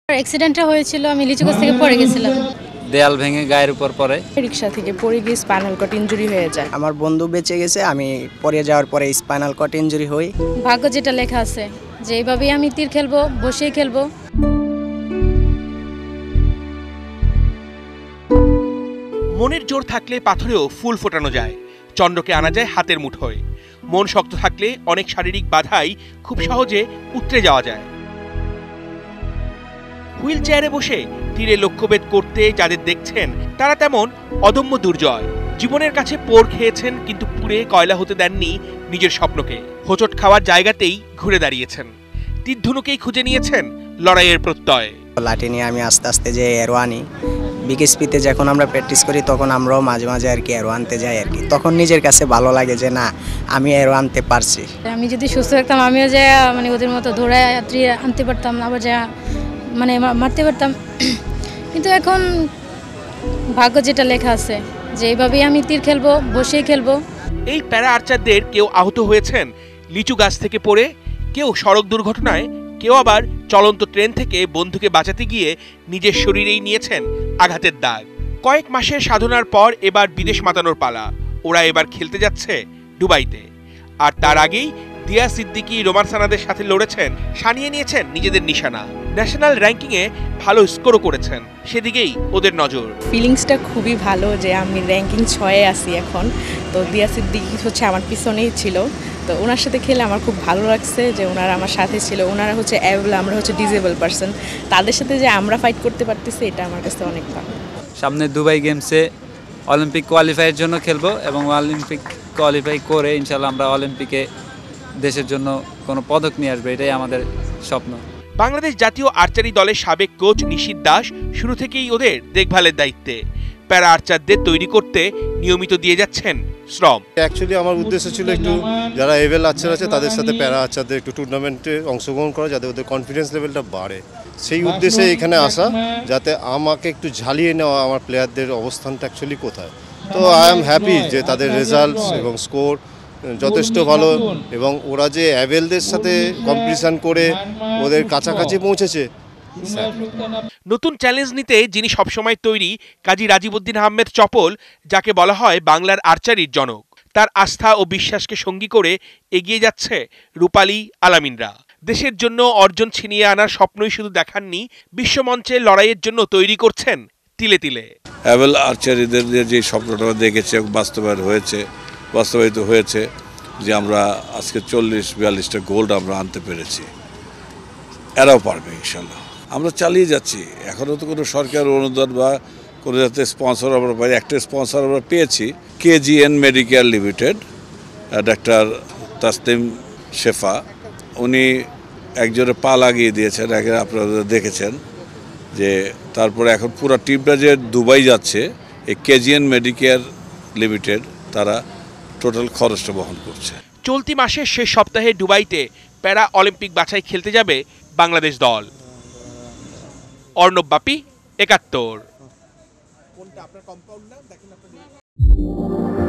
অ্যাক্সিডেন্টটা হয়েছিল, আমি লিচু গাছ থেকে পড়ে গেছিলাম। দেয়াল ভেঙে গায়ের উপর পড়ে, রিকশা থেকে পড়ে গিয়ে স্পাইনাল কর্ড ইনজুরি হয়ে যায়। আমার বন্ধু বেঁচে গেছে, আমি পড়ে যাওয়ার পরে স্পাইনাল কর্ড ইনজুরি হই। ভাগ্য যেটা লেখা আছে যে এইভাবেই আমি তীর খেলবো, বসেই খেলবো। মনের জোর থাকলে পাথরেও ফুল ফোটানো যায়, চন্দ্রকে আনা যায় হাতের মুঠোয়। মন শক্ত থাকলে অনেক শারীরিক বাধাই খুব সহজে উতরে যাওয়া যায়। হুইল চেয়ারে বসে তীরে লক্ষ্যভেদ করতে যাদের দেখছেন তারা তেমন অদম্য দুর্জয়। জীবনের কাছে পোড় খেয়েছেন, কিন্তু পুড়ে কয়লা হতে দেননি নিজের স্বপ্নকে। হোঁচট খাওয়ার জায়গাতেই ঘুরে দাঁড়িয়েছেন, তীর ধনুকেই খুঁজে নিয়েছেন লড়াইয়ের প্রত্যয়। লাঠি নিয়ে আমি আস্তে আস্তে যে এরো আনি। বিকেএসপিতে যখন আমরা প্র্যাকটিস করি তখন আমরাও মাঝে মাঝে আর কি এরো আনতে যাই আর কি। তখন নিজের কাছে ভালো লাগে যে না, আমি এরো আনতে পারছি। আমি যদি সুস্থ থাকতাম আমিও যে মানে ওদের মতো দৌড়ায় আনতে পারতাম, আবার যা মানে মারতে পারতাম। কিন্তু এখন ভাগ্য যেটা লেখা আছে যে এইভাবেই আমি তীর খেলবো, বসেই খেলবো। এই প্যারা আর্চারদের কেউ আহত হয়েছেন লিচু গাছ থেকে পড়ে, কেউ সড়ক দুর্ঘটনায়, কেউ আবার চলন্ত ট্রেন থেকে বন্ধুকে বাঁচাতে গিয়ে নিজের শরীরেই নিয়েছেন আঘাতের দাগ। কয়েক মাসের সাধনার পর এবার বিদেশ মাতানোর পালা। ওরা এবার খেলতে যাচ্ছে দুবাইতে। আর তার আগেই দিয়া সিদ্দিকী, রোমান সানাদের সাথে লড়েছেন, সানিয়ে নিয়েছেন নিজেদের নিশানা। ন্যাশনাল র্যাঙ্কিংয়ে ভালো স্কোরও করেছেন, সেদিকেই ওদের নজর। ফিলিংসটা খুবই ভালো যে আমি র্যাঙ্কিং 6-এ আছি এখন। তো দিয়া সিদ্দিকী হচ্ছে আমার পিছনেই ছিল, তো ওনার সাথে খেলে আমার খুব ভালো লাগছে যে ওনারা আমার সাথে ছিল। ওনারা হচ্ছে অ্যাবল, আমরা হচ্ছে ডিজেবল পারসন। তাদের সাথে যে আমরা ফাইট করতে পারতেছি এটা আমার কাছে অনেক ভালো। সামনে দুবাই গেমসে অলিম্পিক কোয়ালিফাইয়ের জন্য খেলবো এবং অলিম্পিক কোয়ালিফাই করে ইনশাল্লাহ আমরা অলিম্পিকে দেশের জন্য কোনো পদক নিয়ে আসবে, এটাই আমাদের স্বপ্ন। বাংলাদেশ জাতীয় আর্চারি দলের সাবেক কোচ নিশীথ দাস শুরু থেকেই ওদের দেখভালের দায়িত্বে। প্যারা আর্চারদের তৈরি করতে নিয়মিত দিয়ে যাচ্ছেন শ্রম। অ্যাকচুয়ালি আমার উদ্দেশ্য ছিল একটু যারা এভেল আর্চার আছে তাদের সাথে প্যারা আর্চারদের একটু টুর্নামেন্টে অংশগ্রহণ করা, যাতে ওদের কনফিডেন্স লেভেলটা বাড়ে। সেই উদ্দেশ্যে এখানে আসা, যাতে আমাকে একটু ঝালিয়ে নেওয়া আমার প্লেয়ারদের অবস্থানটা অ্যাকচুয়ালি কোথায়। তো আই এম হ্যাপি যে তাদের রেজাল্টস এবং স্কোর যথেষ্ট ভালো, এবং ওরা যে অ্যাভেলদের সাথে কম্পিটিশন করে ওদের কাছাকাছি পৌঁছেছে। নতুন চ্যালেঞ্জ নিতে যিনি সবসময় তৈরি, কাজী রাজিবউদ্দিন আহমেদ চপল, যাকে বলা হয় বাংলার আর্চারির জনক। তার আস্থা ও বিশ্বাসকে সঙ্গী করে এগিয়ে যাচ্ছে রূপালী আলামিনরা। দেশের জন্য অর্জন ছিনিয়ে আনার স্বপ্নই শুধু দেখাননি, বিশ্বমঞ্চে লড়াইয়ের জন্য তৈরি করছেন তিলে তিলে। অ্যাভেল আর্চারিদের যে স্বপ্নটা দেখেছে বাস্তবায়িত হয়েছে, যে আমরা আজকে 40-42টা গোল্ড আমরা আনতে পেরেছি। এরাও পারবে ইনশাল্লাহ। আমরা চালিয়ে যাচ্ছি। এখনও তো কোনো সরকার অনুদান বা কোনো যাতে স্পন্সর আমরা পাই। একটা স্পন্সর আমরা পেয়েছি, KGN Medicare limited, doctor Tasnim Shefa. উনি একজনে পা লাগিয়ে দিয়েছেন, আপনারা দেখেছেন যে। তারপরে এখন পুরো টিমটা যে দুবাই যাচ্ছে, এই KGN মেডিকেয়ার লিমিটেড তারা টোটাল খরচটা বহন করছে। চলতি মাসের শেষ সপ্তাহে দুবাইতে প্যারা অলিম্পিক বাছাই খেলতে যাবে বাংলাদেশ দল। অর্ণব বাপি, একাত্তর।